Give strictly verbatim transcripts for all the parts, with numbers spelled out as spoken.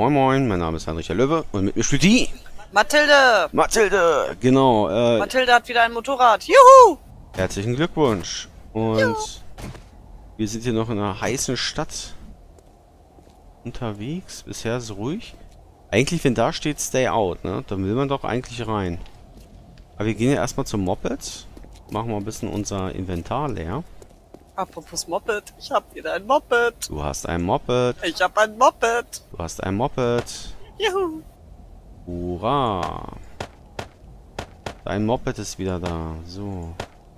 Moin Moin, mein Name ist Heinrich der Löwe und mit mir spielt die Mathilde! Mathilde! Genau, äh, Mathilde hat wieder ein Motorrad. Juhu! herzlichen Glückwunsch. Und Juhu. wir sind hier noch in einer heißen Stadt unterwegs. Bisher ist es ruhig. Eigentlich, wenn da steht Stay Out, ne, dann will man doch eigentlich rein. Aber wir gehen ja erstmal zum Moped. Machen wir ein bisschen unser Inventar leer. Apropos Moped, ich hab wieder ein Moped. Du hast ein Moped. Ich hab ein Moped. Du hast ein Moped. Juhu! Hurra! Dein Moped ist wieder da. So.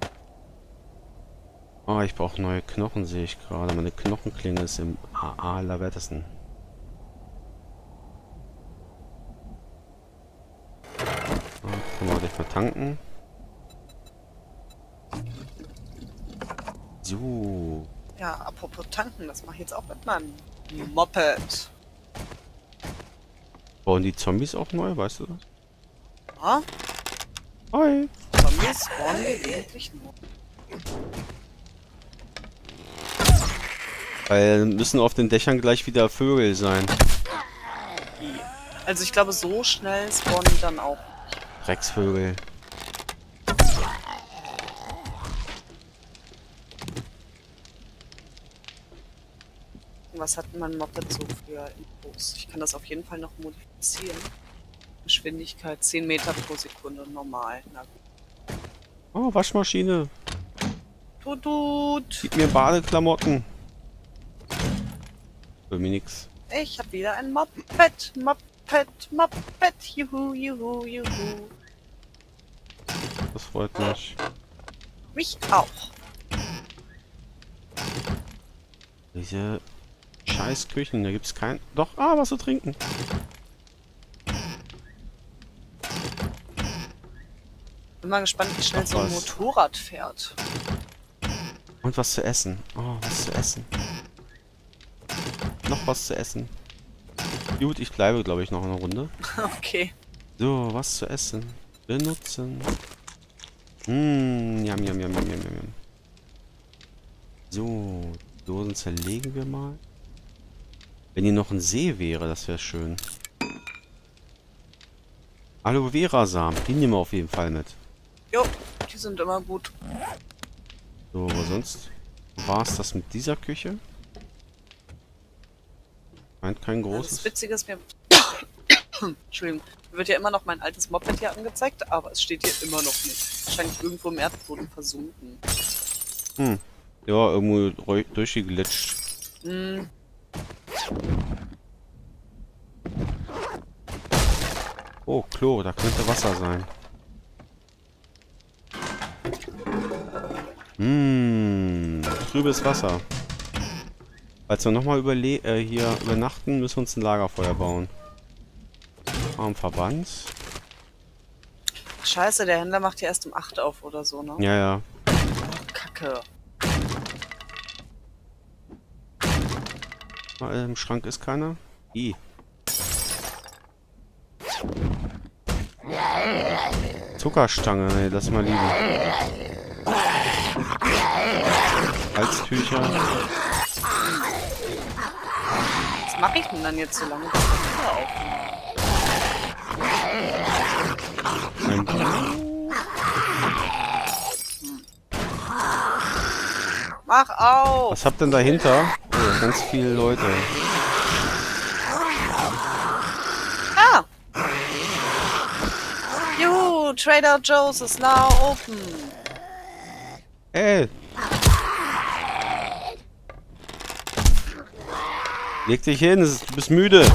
Oh, ich brauche neue Knochen, sehe ich gerade. Meine Knochenklinge ist im allerwertesten. So, können wir gleich mal tanken. So. Ja, apropos tanken, das mache ich jetzt auch mit meinem Moped. Bauen die Zombies auch neu, weißt du das? Ja? Hi. Zombies spawnen gelegentlich nur. Weil müssen auf den Dächern gleich wieder Vögel sein. Also ich glaube, so schnell spawnen die dann auch. Drecksvögel. Was hat mein Moped so für Infos? Ich kann das auf jeden Fall noch modifizieren. Geschwindigkeit zehn Meter pro Sekunde, normal. Na gut. Oh, Waschmaschine. Tut, tut. Gib mir Badeklamotten. Für mich nix. Ich hab wieder ein Moped, Moped, Moped. Juhu, juhu, juhu. Das freut mich. Mich auch. Diese scheiß Küchen, da gibt's kein... Doch, ah, was zu trinken. Bin mal gespannt, wie schnell Ach, so ein was. Motorrad fährt. Und was zu essen. Oh, was zu essen. Noch was zu essen. Gut, ich bleibe, glaube ich, noch eine Runde. Okay. So, was zu essen. Benutzen. Mmh, yam, yam, yam, yam, yam, yam. So, Dosen zerlegen wir mal. Wenn hier noch ein See wäre, das wäre schön. Aloe Vera Samen, die nehmen wir auf jeden Fall mit. Jo, die sind immer gut. So, aber sonst war es das mit dieser Küche. Meint kein Ja, das großes. Witzige ist mir... Entschuldigung. Mir wird ja immer noch mein altes Moped hier angezeigt, aber es steht hier immer noch nicht. Wahrscheinlich irgendwo im Erdboden versunken. Hm. Ja, irgendwo reu- durchgeglitscht. Hm. Oh, Klo, da könnte Wasser sein. Hm, trübes Wasser. Falls wir nochmal überle äh, hier übernachten, müssen wir uns ein Lagerfeuer bauen. Am Verband. Scheiße, der Händler macht ja erst um acht auf oder so, ne? Ja, ja. Oh, Kacke. Ah, Im Schrank ist keiner. I. Zuckerstange, nee, lass mal liegen. Halstücher. Was mache ich denn dann jetzt so lange, bis der Händler aufmacht? Ein Mach auf! Was habt denn dahinter? Oh, ganz viele Leute. Ah! Juhu, Trader Joe's is now open. Ey! Leg dich hin, es ist- du bist müde.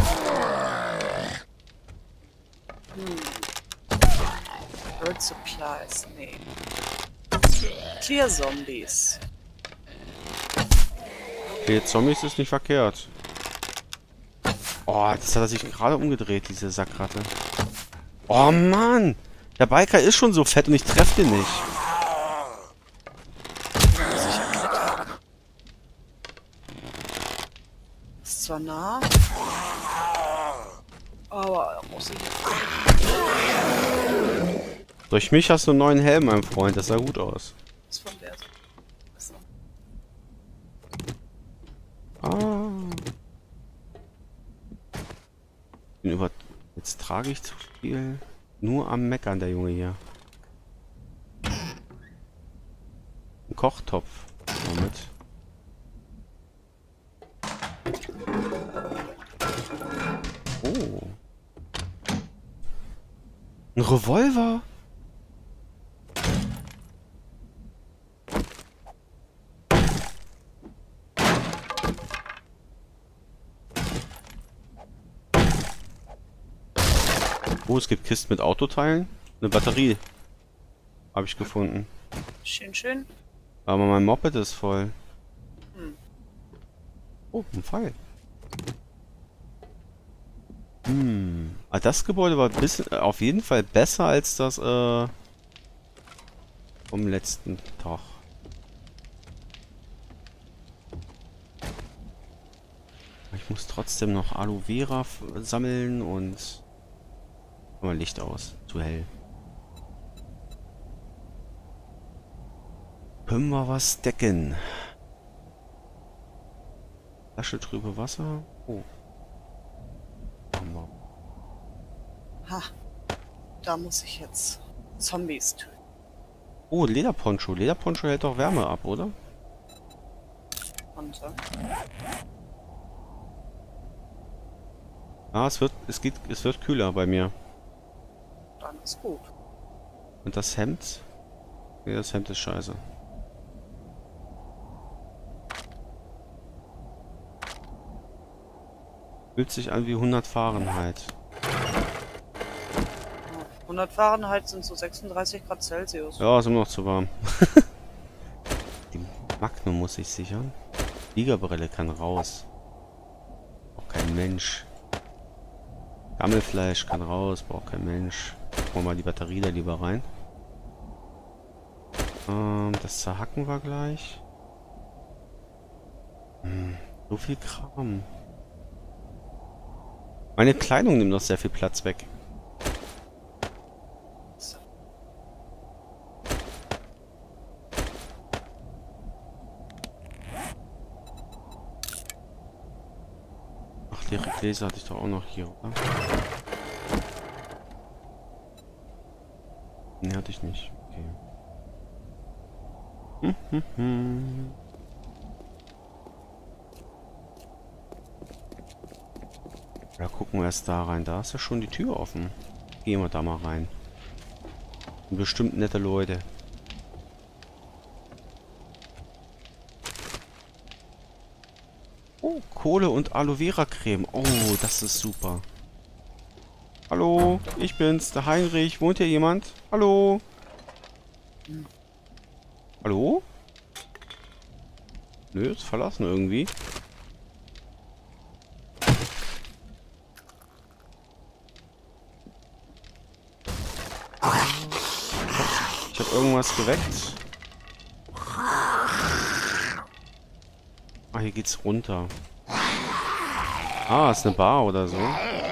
Bird Supplies, nee. Clear Zombies. Okay, Zombies ist nicht verkehrt. Oh, das hat er sich gerade umgedreht, diese Sackratte. Oh Mann! Der Biker ist schon so fett und ich treffe den nicht. Ist zwar nah, aber muss ich. Durch mich hast du einen neuen Helm, mein Freund. Das sah gut aus. Ist von der. Achso. Ah. ertrage ich zu viel. Nur am Meckern, der Junge hier. Ein Kochtopf. Damit. Oh. Ein Revolver? Oh, es gibt Kisten mit Autoteilen. Eine Batterie. Habe ich gefunden. Schön, schön. Aber mein Moped ist voll. Hm. Oh, ein Pfeil. Hm. Ah, das Gebäude war ein bisschen, auf jeden Fall besser als das äh, vom letzten Tag. Ich muss trotzdem noch Aloe Vera sammeln und... Mal Licht aus. Zu hell. Können wir was decken? Flasche trübe Wasser. Oh. Haben wir. Ha. Da muss ich jetzt Zombies töten. Oh, Lederponcho. Lederponcho hält doch Wärme ab, oder? Und, äh, Ah, es wird, es geht, es wird kühler bei mir. dann ist gut. Und das Hemd? Nee, das Hemd ist scheiße. Fühlt sich an wie hundert Fahrenheit. hundert Fahrenheit sind so sechsunddreißig Grad Celsius. Ja, ist immer noch zu warm. Die Magnum muss ich sichern. Fliegerbrille kann raus. Auch kein Mensch. Gammelfleisch kann raus, braucht kein Mensch. Machen wir mal die Batterie da lieber rein. Ähm, das zerhacken wir gleich. Hm, so viel Kram. Meine Kleidung nimmt noch sehr viel Platz weg. So. Ach, leere Gläser hatte ich doch auch noch hier, oder? Ne, hatte ich nicht. Okay. Hm, hm, hm. Ja, gucken wir erst da rein. Da ist ja schon die Tür offen. Gehen wir da mal rein. Sind bestimmt nette Leute. Oh, Kohle und Aloe Vera Creme. Oh, das ist super. Hallo, ich bin's, der Heinrich. Wohnt hier jemand? Hallo? Hallo? Nö, ist verlassen irgendwie. Ich habe irgendwas geweckt. Ah, hier geht's runter. Ah, ist eine Bar oder so.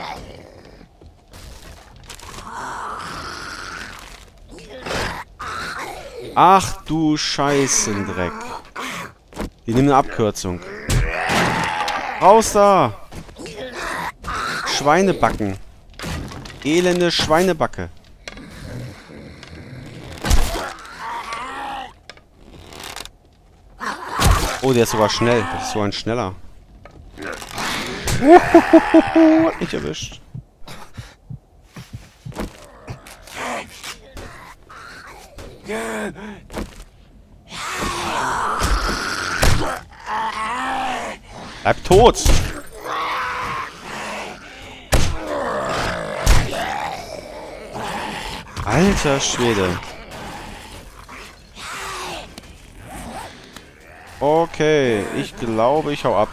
Ach du Scheißendreck. Die nehmen eine Abkürzung. Raus da! Schweinebacken. Elende Schweinebacke. Oh, der ist sogar schnell. Das ist so ein schneller. Hat mich erwischt. Bleib tot! Alter Schwede. Okay, ich glaube, ich hau ab.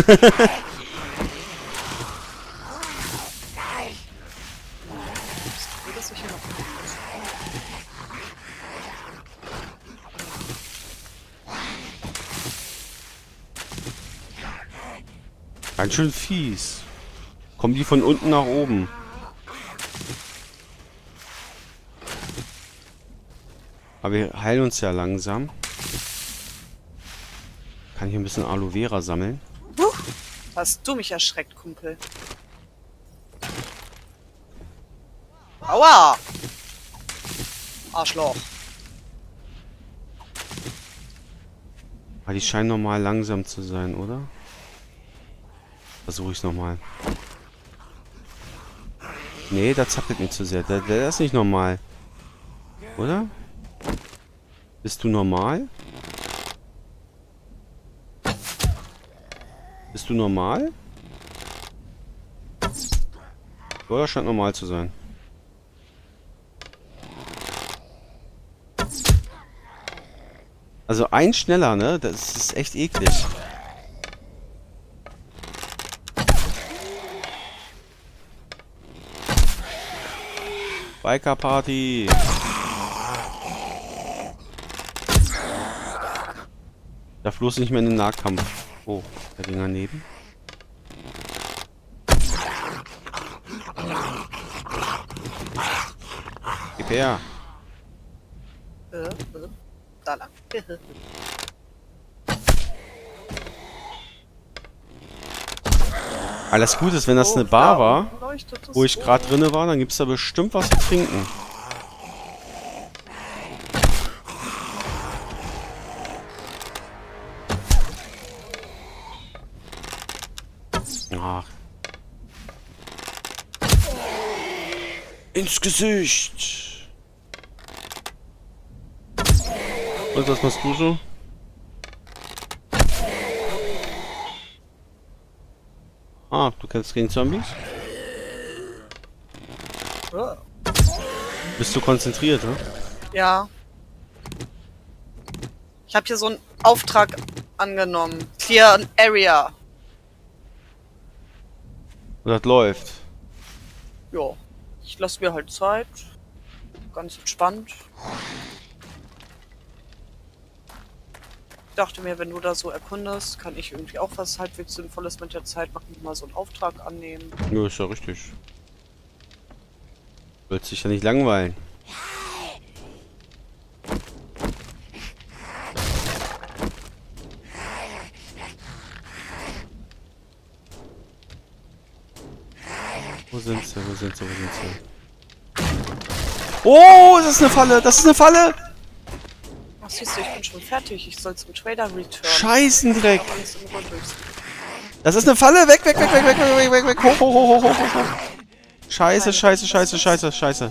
Ganz schön fies. Kommen die von unten nach oben. Aber wir heilen uns ja langsam. Kann ich ein bisschen Aloe Vera sammeln? Hast du mich erschreckt, Kumpel? Aua! Arschloch. Ah, die scheinen normal langsam zu sein, oder? Versuche ich es nochmal. Nee, da zappelt mir zu sehr. Der, der ist nicht normal. Oder? Bist du normal? Bist du normal? Oder scheint normal zu sein. Also ein schneller, ne? Das ist echt eklig. Biker Party. Darf bloß nicht mehr in den Nahkampf. Oh, der ging daneben. Gib her. Äh, äh, da lang. Alles gut ist, wenn das Oh, eine Bar da war, unten leuchtet es wo ich so. gerade drinne war, dann gibt es da bestimmt was zu trinken. Ach. Ins Gesicht. Und was machst du so? Ah, du kämpfst gegen Zombies? Oh. Bist du konzentriert, ne? Ja. Ich habe hier so einen Auftrag angenommen. Clear an Area. Und das läuft. Ja. Ich lasse mir halt Zeit. Ganz entspannt. Ich dachte mir, wenn du da so erkundest, kann ich irgendwie auch was halbwegs Sinnvolles mit der Zeit machen, mal so einen Auftrag annehmen. Ja, ist ja richtig. Willst dich ja nicht langweilen. Wo sind sie? Wo sind sie? Wo sind sie? Oh, das ist eine Falle! Das ist eine Falle! Ach siehst du, ich bin schon fertig. Ich soll zum Trader return. Scheißendreck! Aber alles in Ruhe durchs- Das ist eine Falle! Weg, weg, weg, weg, weg, weg, weg, weg, weg! Hoch, hoch, hoch, hoch, hoch, hoch! Scheiße, scheiße, scheiße, scheiße, scheiße!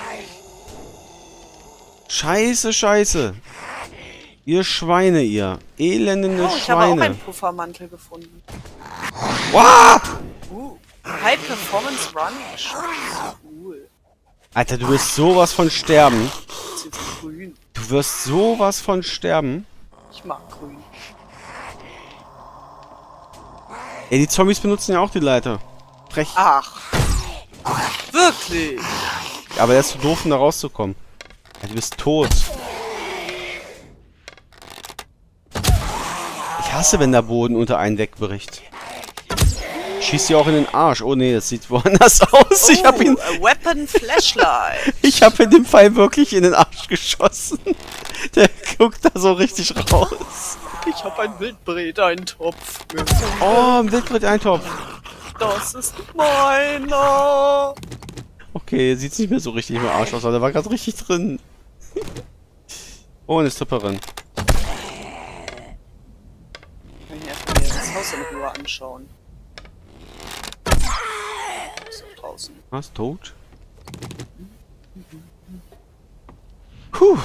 Scheiße, scheiße! Ihr Schweine, ihr! Elende Oh, ich habe auch Schweine! einen Puffermantel gefunden. Wow! Uh, High Performance Running Shorts. Cool. Alter, du wirst sowas von sterben. Das sind grün. Du wirst sowas von sterben. Ich mag grün. Ey, die Zombies benutzen ja auch die Leiter. Frech. Ach. Wirklich? Aber der ist zu doof, um da rauszukommen. Ja, du bist tot. Ich hasse, wenn der Boden unter einen wegbricht. Schießt dir auch in den Arsch. Oh nee, das sieht woanders aus. Ich hab ihn. A Weapon Flashlight. Ich hab in dem Fall wirklich in den Arsch geschossen. Der guckt da so richtig raus. Ich hab ein Wildbret-Eintopf. Oh, ein Wildbret-Eintopf. Das ist meiner. Okay, sieht nicht mehr so richtig im Arsch aus, aber der war gerade richtig drin. Oh, eine Stripperin. Ich kann mir erstmal hier das Haus in Ruhe anschauen. Ist doch draußen. Was? Tot? Puh.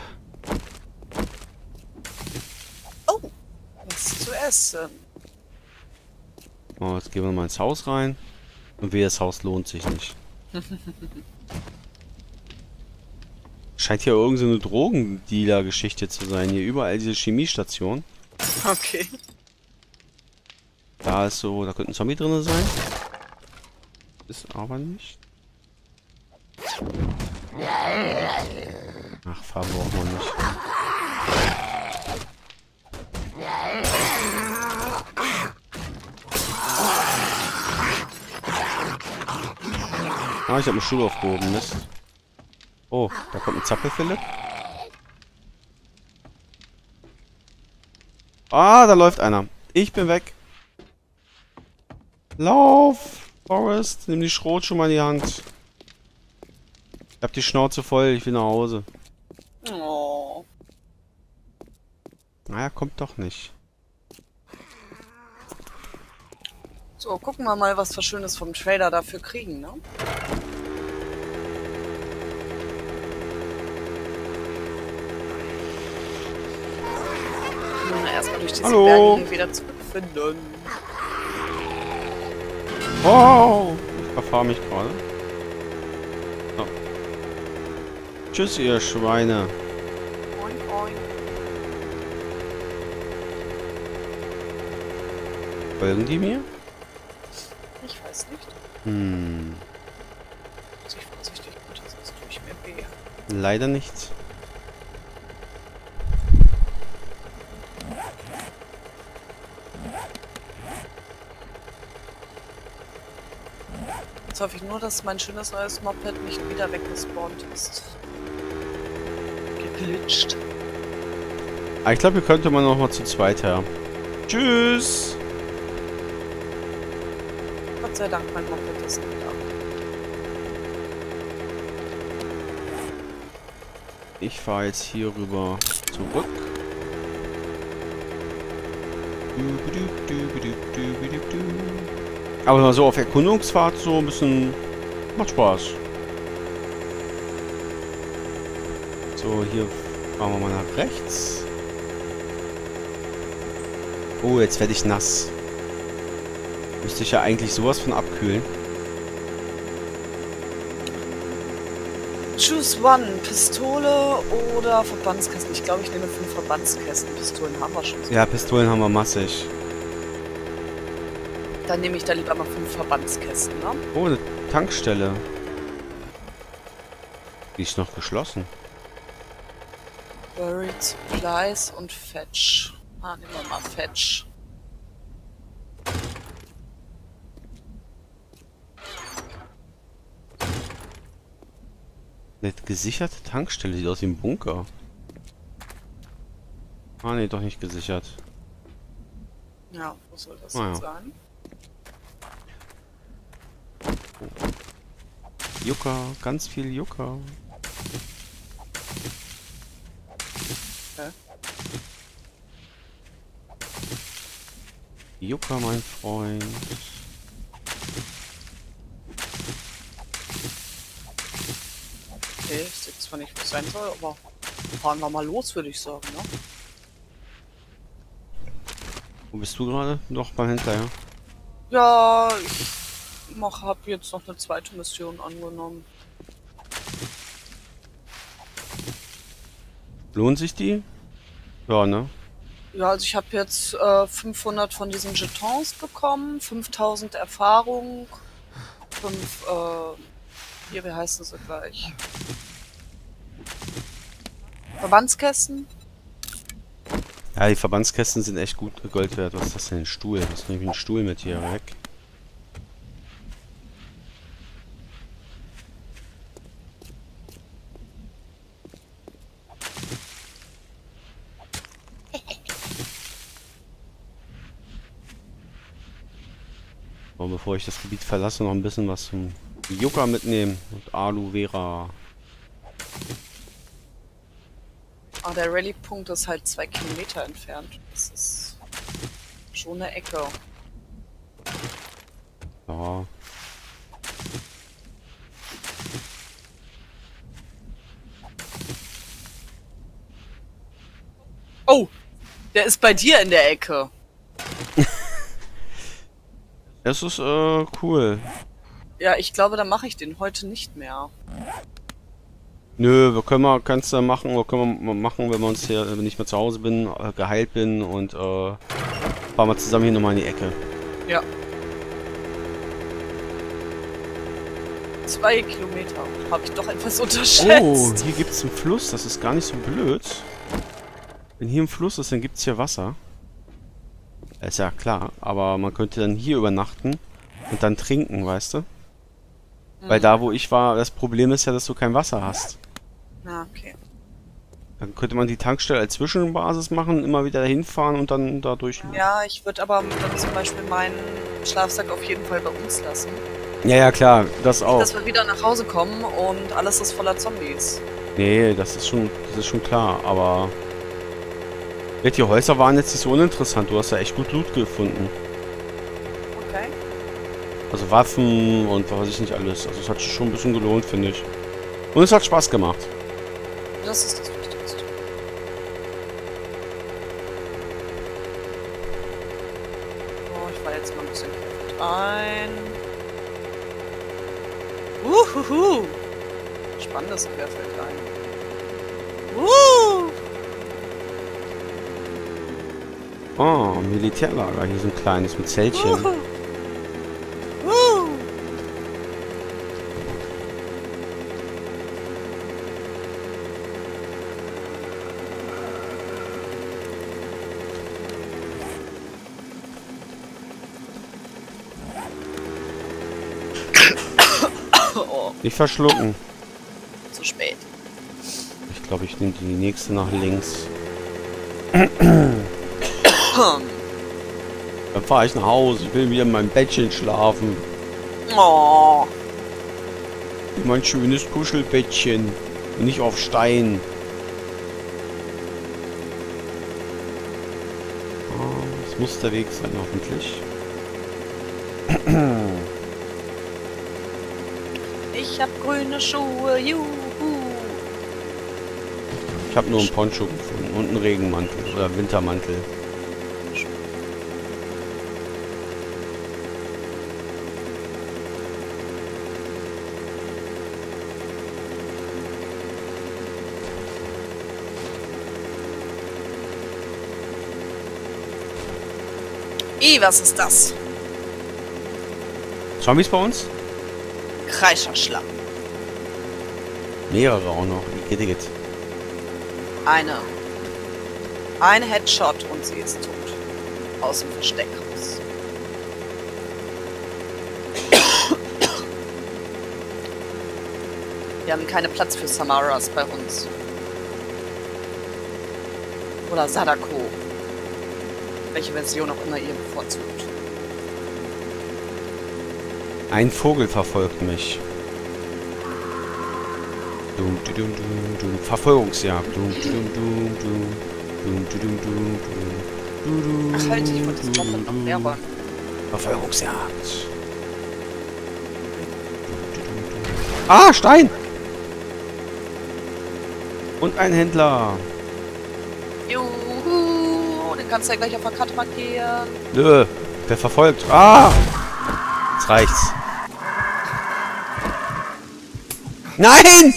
Oh, was zu essen. Oh, jetzt gehen wir mal ins Haus rein. Und wehe, das Haus lohnt sich nicht. Scheint hier irgend so eine Drogendealer-Geschichte zu sein. Hier überall diese Chemiestation. Okay. Da ist so, da könnte ein Zombie drin sein. Ist aber nicht. Ach, Farbe braucht man nicht. Ah, ich habe einen Stuhl aufgehoben, Mist. Oh, da kommt ein Zappel-Philipp. Ah, da läuft einer. Ich bin weg. Lauf! Forrest, nimm die Schrot schon mal in die Hand. Ich hab die Schnauze voll, ich will nach Hause. Oh. Naja, kommt doch nicht. So, gucken wir mal, was wir Schönes vom Trader dafür kriegen, ne? Nun erstmal durch diese Hallo. Berge hier wieder zurückfinden. Wow! Ich verfahre mich gerade. So. Tschüss, ihr Schweine. Oink, oink. Folgen die mir? Ich weiß nicht. Hm. Muss ich vorsichtig runter, sonst tue ich mir weh. Leider nicht. Jetzt hoffe ich nur, dass mein schönes neues Moped nicht wieder weggespawnt ist. Geglitscht. Ah, ich glaube, hier könnte man noch mal zu zweit her. Tschüss! Gott sei Dank, mein Moped ist nicht da. Ich fahre jetzt hier rüber zurück. Aber mal so auf Erkundungsfahrt so ein bisschen macht Spaß. So, hier fahren wir mal nach rechts. Oh, jetzt werde ich nass. Müsste ich ja eigentlich sowas von abkühlen. Choose one. Pistole oder Verbandskästen. Ich glaube, ich nehme fünf Verbandskästen. Pistolen haben wir schon. So. Ja, Pistolen haben wir massig. Dann nehme ich da lieber mal fünf Verbandskästen, ne? Oh, eine Tankstelle. Die ist noch geschlossen. Buried Supplies und Fetch. Ah, nehmen wir mal Fetch. Eine gesicherte Tankstelle, sieht aus wie ein Bunker. Ah, nee, doch nicht gesichert. Ja, wo soll das Ah, jetzt ja. sein? Yucca, ganz viel Yucca. Okay. Yucca, mein Freund. Okay, ich sehe zwar nicht, wo es sein soll, aber fahren wir mal los, würde ich sagen, ne? Wo bist du gerade? Noch beim Händler, ja? Ja, ich mach, hab jetzt noch eine zweite Mission angenommen. Lohnt sich die? Ja, ne? Ja, also ich habe jetzt äh, fünfhundert von diesen Jetons bekommen, fünftausend Erfahrung, fünf, äh, hier, wie heißen sie gleich? Verbandskästen? Ja, die Verbandskästen sind echt gut Gold wert. Was ist das denn? Ein Stuhl? Das nehme ich einen Stuhl mit hier weg. So, bevor ich das Gebiet verlasse, noch ein bisschen was zum Yucca mitnehmen. Und Aloe Vera. Ah, der Rallye-Punkt ist halt zwei Kilometer entfernt. Das ist schon eine Ecke. Ja. Oh! Der ist bei dir in der Ecke. Das ist äh, cool. Ja, ich glaube, dann mache ich den heute nicht mehr. Nö, wir können mal, kannst du machen, oder können wir mal machen, wenn wir uns hier, wenn ich mal zu Hause bin, äh, geheilt bin und äh, fahren wir zusammen hier nochmal in die Ecke. Ja. Zwei Kilometer. Habe ich doch etwas unterschätzt. Oh, hier gibt es einen Fluss, das ist gar nicht so blöd. Wenn hier ein Fluss ist, dann gibt es hier Wasser. Ist ja klar, aber man könnte dann hier übernachten und dann trinken, weißt du? Mhm. Weil da, wo ich war, das Problem ist ja, dass du kein Wasser hast. Ah, okay. Dann könnte man die Tankstelle als Zwischenbasis machen, immer wieder dahin fahren und dann dadurch... Ja, ich würde aber dann zum Beispiel meinen Schlafsack auf jeden Fall bei uns lassen. Ja, ja, klar, das auch. Dass wir wieder nach Hause kommen und alles ist voller Zombies. Nee, das ist schon, das ist schon klar, aber... Ja, die Häuser waren jetzt nicht so uninteressant. Du hast ja echt gut Loot gefunden. Okay. Also Waffen und was weiß ich nicht alles. Also es hat sich schon ein bisschen gelohnt, finde ich. Und es hat Spaß gemacht. Das ist das Wichtigste. Oh, ich war jetzt mal ein bisschen ein. Uhuhu. Spannendes Querfeld ein. Uh. Oh, Militärlager. Hier so ein kleines mit Zeltchen. Uhu. Uh. Oh, Nicht verschlucken. zu spät. Ich glaube, ich nehme die nächste nach links. Dann fahre ich nach Hause. Ich will wieder in meinem Bettchen schlafen. Oh. Mein schönes Kuschelbettchen. Und nicht auf Stein. Oh, das muss der Weg sein, hoffentlich. Ich hab grüne Schuhe, juhu. Ich habe nur einen Poncho gefunden und einen Regenmantel oder Wintermantel. I, was ist das? Zombies bei uns? Kreischerschlamm. Mehrere auch noch. Wie geht das? Eine. Ein Headshot und sie ist tot. Aus dem Versteck raus. Wir haben keinen Platz für Samaras bei uns. Oder Sadako. Welche Version auch immer ihr bevorzugt. Ein Vogel verfolgt mich. Dum, dum, dum, dum, dum. Verfolgungsjagd. Dum, dum, dum, dum. Dum, dum, dum, dum, dum. Dum, Ach halt, ich wollte das dum, Moped noch dum. leer räumen. Verfolgungsjagd. Ah, Stein! Und ein Händler. Juhu, den kannst du ja gleich auf der Karte markieren. Nö, wer verfolgt? Ah! Jetzt reicht's. Nein!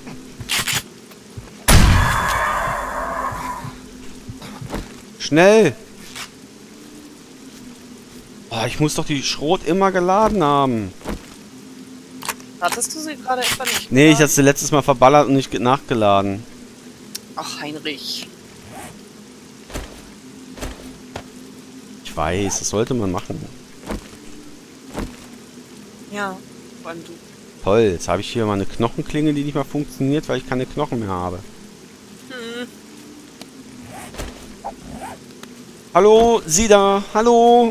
Schnell! Oh, ich muss doch die Schrot immer geladen haben. Hattest du sie gerade etwa nicht? Nee, ich geladen? hatte sie letztes Mal verballert und nicht ge- nachgeladen. Ach, Heinrich. Ich weiß, das sollte man machen. Ja, vor allem du. Toll, jetzt habe ich hier mal eine Knochenklinge, die nicht mehr funktioniert, weil ich keine Knochen mehr habe. Hm. Hallo, Sie da, hallo.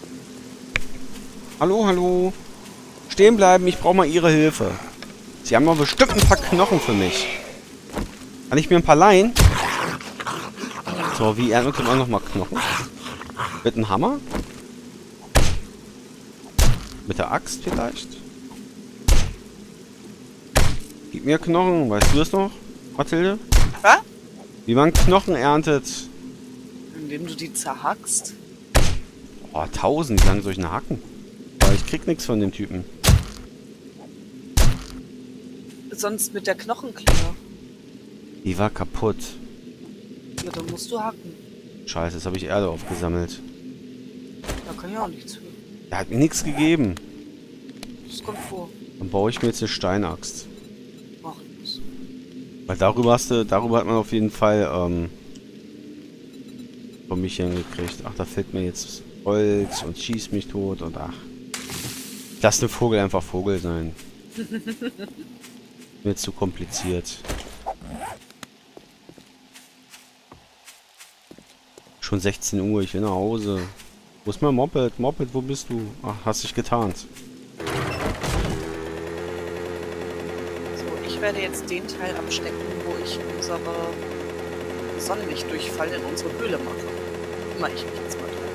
Hallo, hallo. Stehen bleiben, ich brauche mal Ihre Hilfe. Sie haben doch bestimmt ein paar Knochen für mich. Kann ich mir ein paar leihen? So, wie erntet man noch mal Knochen? Mit einem Hammer? Mit der Axt vielleicht? Gib mir Knochen, weißt du das noch, Mathilde? Was? Wie man Knochen erntet. Indem du die zerhackst. Oh, tausend, wie lange soll ich denn hacken? Aber ich krieg nichts von dem Typen. Sonst mit der Knochenklinge. Die war kaputt. Ja, dann musst du hacken. Scheiße, jetzt habe ich Erde aufgesammelt. Da kann ich auch nichts für. Er hat mir nichts gegeben. Das kommt vor. Dann baue ich mir jetzt eine Steinaxt. Mach nichts. Weil darüber hast du, darüber hat man auf jeden Fall ähm, von mich hingekriegt. Ach, da fällt mir jetzt Holz und schießt mich tot und ach. Lass den Vogel einfach Vogel sein. Mir zu kompliziert. Schon sechzehn Uhr, ich will nach Hause. Wo ist mein Moped? Moped, wo bist du? Ach, hast dich getarnt. werde jetzt den Teil abstecken, wo ich unsere Sonnenlichtdurchfall in unsere Höhle mache. Immer ich mich jetzt mal dran.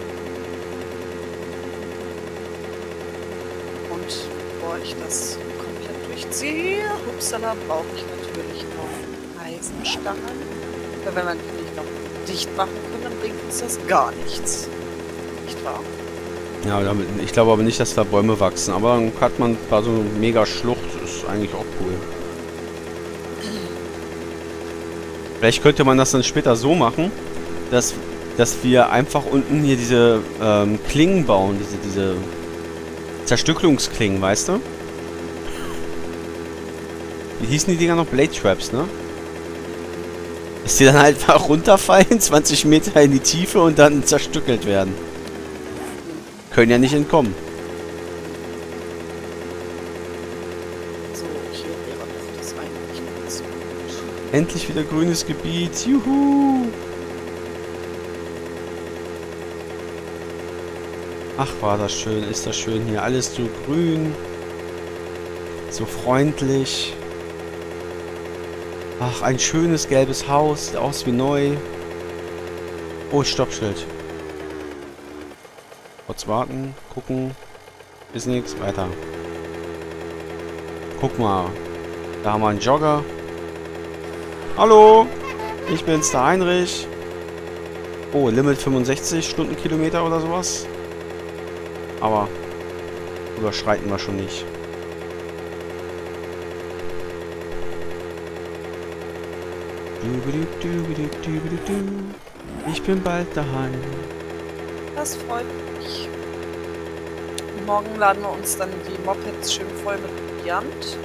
Und bevor ich das komplett durchziehe, hupsala, brauche ich natürlich noch Eisenstangen. Weil wenn wir die nicht noch dicht machen können, dann bringt uns das gar nichts. Nicht wahr? Ja, damit, ich glaube aber nicht, dass da Bäume wachsen. Aber dann hat man da so eine mega Schlucht. Ist eigentlich auch cool. Vielleicht könnte man das dann später so machen, dass, dass wir einfach unten hier diese ähm, Klingen bauen. Diese, diese Zerstückelungsklingen, weißt du? Wie hießen die Dinger noch? Blade Traps, ne? Dass die dann halt einfach runterfallen, zwanzig Meter in die Tiefe und dann zerstückelt werden. Können ja nicht entkommen. So, hier wäre doch das eigentlich ganz gut. Endlich wieder grünes Gebiet. Juhu! Ach, war das schön. Ist das schön hier. Alles so grün. So freundlich. Ach, ein schönes gelbes Haus. Sieht aus wie neu. Oh, Stoppschild. Kurz warten, gucken. Ist nichts, weiter. Guck mal. Da haben wir einen Jogger. Hallo! Ich bin's, der Heinrich. Oh, Limit fünfundsechzig Stundenkilometer oder sowas. Aber überschreiten wir schon nicht. Ich bin bald daheim. Das freut mich. Morgen laden wir uns dann die Mopeds schön voll mit Proviant.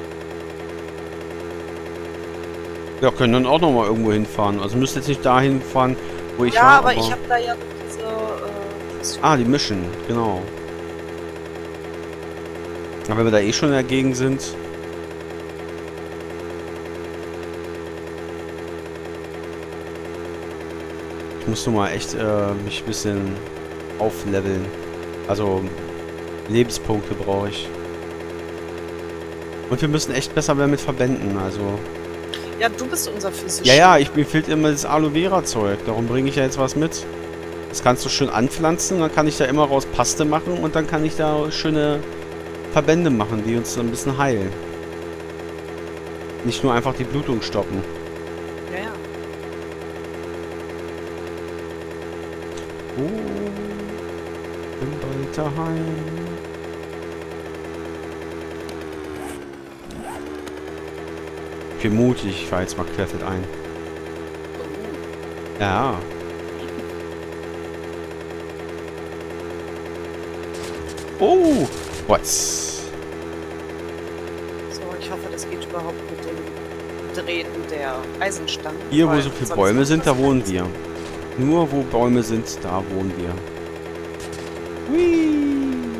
Ja, können dann auch noch mal irgendwo hinfahren. Also müsst jetzt nicht dahin fahren, wo ich ja, war. aber, aber ich habe da ja diese... Äh, ah, die Mission, genau. Aber wenn wir da eh schon in der Gegend sind... Ich muss nur mal echt äh, mich ein bisschen aufleveln. Also Lebenspunkte brauche ich. Und wir müssen echt besser werden mit Verbänden, also... Ja, du bist unser Physischer. Ja, ja, ich, mir fehlt immer das Aloe Vera Zeug. Darum bringe ich ja jetzt was mit. Das kannst du schön anpflanzen, dann kann ich da immer raus Paste machen und dann kann ich da schöne Verbände machen, die uns ein bisschen heilen. Nicht nur einfach die Blutung stoppen. Ja, ja. Oh, bin bald daheim. Ich bin mutig, ich fahre jetzt mal querfeld ein. Ja. Oh, was? So, ich hoffe, das geht überhaupt mit dem Drehen der Eisenstangen. Hier, wo so viele Bäume sind, da wohnen wir. Nur wo Bäume sind, da wohnen wir. Hui.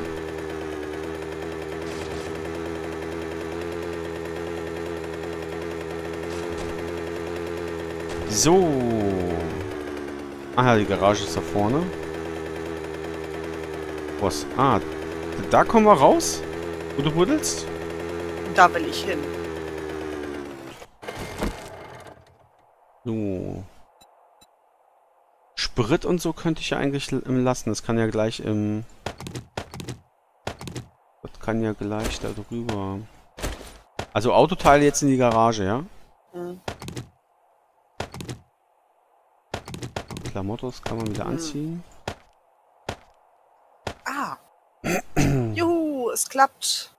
So. Ah ja, die Garage ist da vorne. Was? Ah, da kommen wir raus? Wo du buddelst? Da will ich hin. So. Sprit und so könnte ich ja eigentlich lassen. Das kann ja gleich im... Das kann ja gleich da drüber. Also Autoteile jetzt in die Garage, ja? Hm. Klamottos kann man wieder hm. anziehen. Ah! Juhu, es klappt!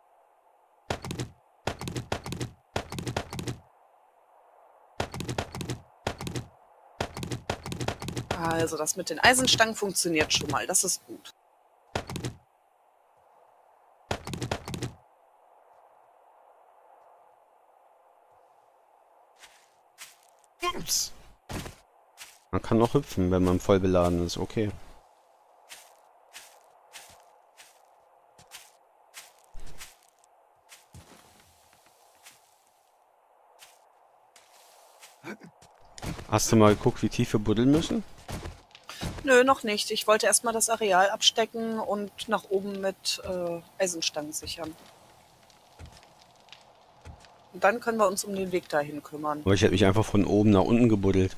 Also das mit den Eisenstangen funktioniert schon mal, das ist gut. Ups. Man kann noch hüpfen, wenn man voll beladen ist, okay. Hast du mal geguckt, wie tief wir buddeln müssen? Nö, noch nicht. Ich wollte erstmal das Areal abstecken und nach oben mit äh, Eisenstangen sichern. Und dann können wir uns um den Weg dahin kümmern. Aber ich hätte mich einfach von oben nach unten gebuddelt.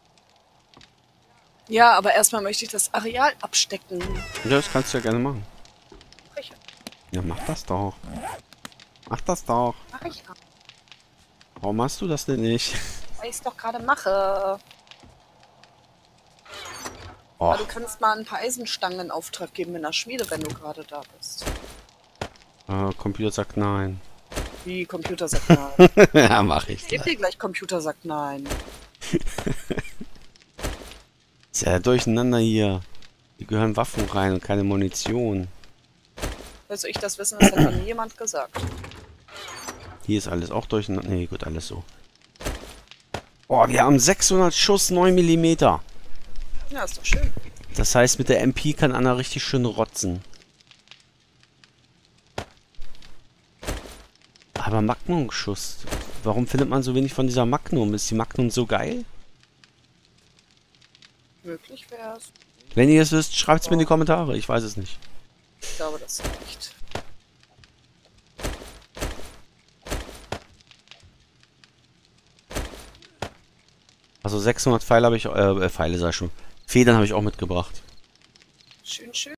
Ja, aber erstmal möchte ich das Areal abstecken. Ja, das kannst du ja gerne machen. Mach ich, Ja, mach das doch. Mach das doch. mach ich ja. Warum machst du das denn nicht? Weil ich es doch gerade mache. Oh, Aber du kannst mal ein paar Eisenstangen in Auftrag geben in der Schmiede, wenn du gerade da bist. äh, Computer sagt nein. Wie, Computer sagt nein. Ja, mach ich. Ich geb dir gleich, Computer sagt nein. Ist ja durcheinander hier. Hier gehören Waffen rein und keine Munition. Also ich das wissen, das hat mir nie jemand gesagt. Hier ist alles auch durcheinander. Nee, gut, alles so. Oh, wir haben sechshundert Schuss, neun Millimeter. Ja, ist doch schön. Das heißt, mit der M P kann Anna richtig schön rotzen. Aber Magnum-Schuss. Warum findet man so wenig von dieser Magnum? Ist die Magnum so geil? Möglich wär's. Wenn ihr es wisst, schreibt es mir in die Kommentare. Ich weiß es nicht. Ich glaube, das reicht. Also sechshundert Pfeile habe ich... Äh, Pfeile sag ich schon. Federn habe ich auch mitgebracht. Schön, schön.